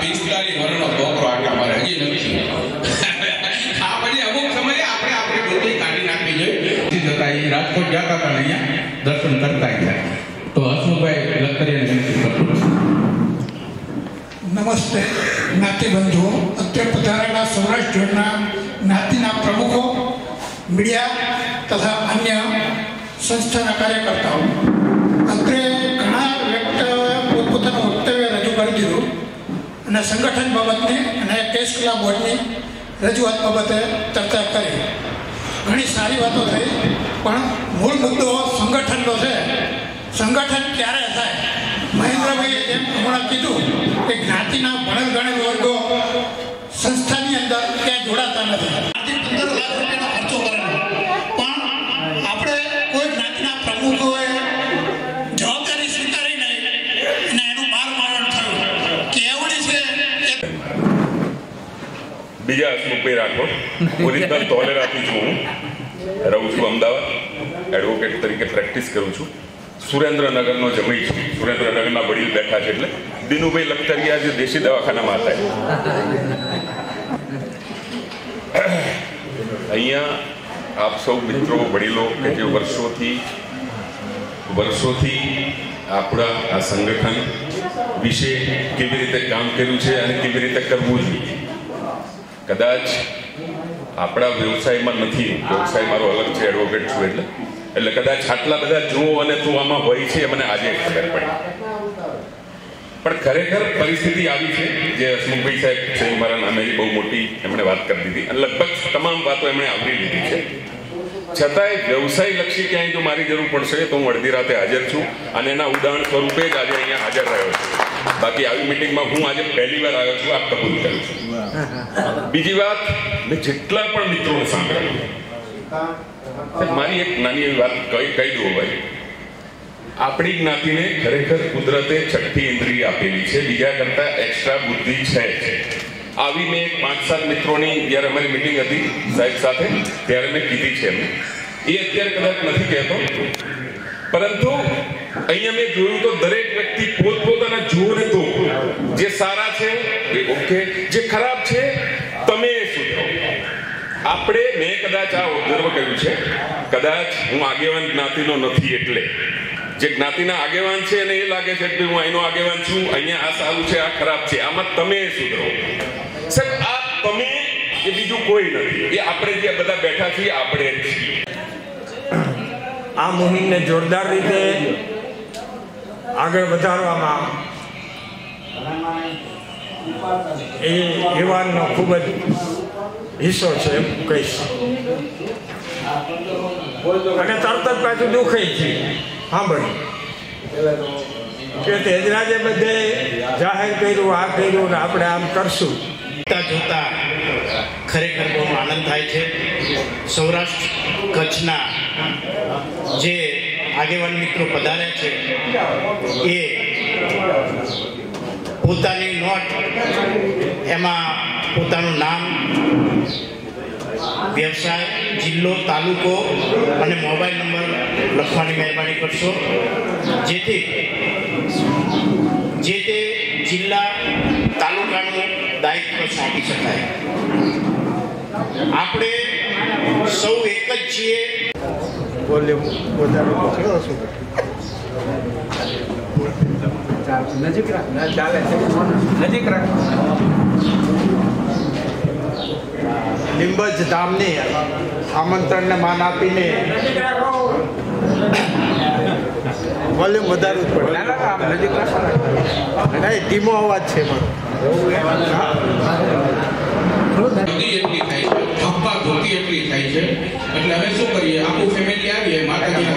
45 વર્ષનો છોકરો આટલા મારે હજી નથી. આ પછી અમુક સમયે આપણે બુદ્ધિ કાઢી નાખવી જોઈએ. જતા એ રાજકોટ જતા હતા ને અહીંયા દર્શન કરતા ગયા. તો હસમુખભાઈ લખતરિયાને વિનંતી કરું. નમસ્તે જ્ઞાતિ બંધુઓ. અત્યારે પધારેલા સૌરાષ્ટ્ર ઝોનના જ્ઞાતિના પ્રમુખો, મીડિયા તથા અન્ય સંસ્થાના કાર્યકર્તાઓ, અત્રે ઘણા પોતપોતાનું વક્તવ્ય રજૂ કરી દીધું અને સંગઠન બાબતની અને કેસ કલા બોર્ડની રજૂઆત બાબતે ચર્ચા કરી. ઘણી સારી વાતો થઈ, પણ મૂળ મુદ્દો સંગઠનનો છે. સંગઠન ક્યારે થાય? મહેન્દ્રભાઈએ જેમ હમણાં કીધું કે જ્ઞાતિના ભણેલ ગણેલ વર્ગો સંસ્થાની અંદર ક્યાંય જોડાતા નથી. 15 લાખ રૂપિયાનો ખર્ચો કરેલો, પણ આપણે કોઈ જ્ઞાતિના પ્રમુખોએ જવાબદારી સ્વીકારી નહીં અને એનું બાર મારણ થયું કે એવડી છે. બીજા હસમુખભાઈ રાઠોડ, ઓરિજિનલ ધોલેરાથી છું. હું રહું છું અમદાવાદ, એડવોકેટ તરીકે પ્રેક્ટિસ કરું છું. સુરેન્દ્રનગરનો જમાઈ છું. સુરેન્દ્રનગરના વડીલ બેઠા છે એટલે દિનુભાઈ લખતરિયા જે દેશી દવાખાનામાં હતા. અહીંયા આપ સૌ મિત્રો વડીલો કે જે વર્ષોથી આપણા આ સંગઠન વિશે કેવી રીતે કામ કર્યું છે અને કેવી રીતે કરવું જોઈએ. કદાચ આપણા વ્યવસાયમાં નથી, વ્યવસાય મારો અલગ છે, એડવોકેટ છું એટલે કદાચ આટલા બધા જુઓ અને તું આમાં હોય છે મને આજે ખબર પડી. પણ ખરેખર પરિસ્થિતિ આવી છે જે હસમુખભાઈ સાહેબ છે મારા નામે બહુ મોટી એમણે વાત કરી દીધી અને લગભગ તમામ વાતો એમણે આવરી લીધી છે. છતાંય વ્યવસાય લક્ષી ક્યાંય જો મારી જરૂર પડશે તો હું અડધી રાતે હાજર છું અને એના ઉદાહરણ સ્વરૂપે જ આજે અહીંયા હાજર રહ્યો છું. બાકી આવી મિટિંગમાં હું આજે પહેલી વાર આવ્યો છું, આ કબૂલ કરું છું. બીજી વાત, મેં જેટલા પણ મિત્રોને સાંભળ્યું, મારી એક નાની એવી વાત કહી દઉં ભાઈ. આપણી જ્ઞાતિને ખરેખર કુદરતે છઠ્ઠી ઇન્દ્રિય આપેલી છે, બીજા કરતા એક્સ્ટ્રા બુદ્ધિ છે. આવી મેં 5-7 મિત્રોની જ્યારે અમારી મિટિંગ હતી સાહેબ સાથે ત્યારે મેં કીધી છે એમને. એ અત્યારે કદાચ નથી કહેતો, પરંતુ અહીંયા મેં જોયું તો દરેક વ્યક્તિ પોતપોતાના જુઓ ને તો જે સારા છે એ ઓકે, જે ખરાબ છે તમે સુધરો. મેં કદાચ આ ઓબ્ઝર્વ કર્યું છે, કદાચ હું આગેવાન જ્ઞાતિનો નથી એટલે જે જ્ઞાતિના આગેવાન છે એને એ લાગે છે કે હું અહીંનો આગેવાન છું, અહીંયા આ સારું છે આ ખરાબ છે, આમાં તમે સુધરો. સાહેબ આ તમે એ બીજું કોઈ નથી, એ આપણે જે બધા બેઠા છીએ આપણે જ છીએ. આ મુહિમને જોરદાર રીતે આગળ વધારવામાં એ યુવાનનો ખૂબ જ હિસ્સો છે એમ કહીશ. અને તરત જ પાછું દુઃખે છે સાંભળી કે તેજરાજે બધે જાહેર કર્યું, આ કર્યું ને આપણે આમ કરશું. જોતા ખરેખર બહુ આનંદ થાય છે. સૌરાષ્ટ્ર કચ્છના જે આગેવાન મિત્રો પધાર્યા છે એ પોતાની નોટ એમાં પોતાનું નામ, વ્યવસાય, જિલ્લો, તાલુકો અને મોબાઈલ નંબર લખવાની મહેરબાની કરશો, જેથી જે તે જિલ્લા તાલુકાનું દાયિત્વ સોંપી શકાય. આપણે સૌ એક જ છીએ. નજીક રાખ, ચાલે નજીક રાખ. લીંબજ ધામને આમંત્રણને માન આપીને વોલ્યુમ વધારવું જ પડે. નજીક રાખો, ધીમો અવાજ છે મારો. એટલી થાય છે, ધોતી એટલી થાય છે. એટલે હવે શું કરીએ, આખું ફેમિલી આવીએ, માતાજીના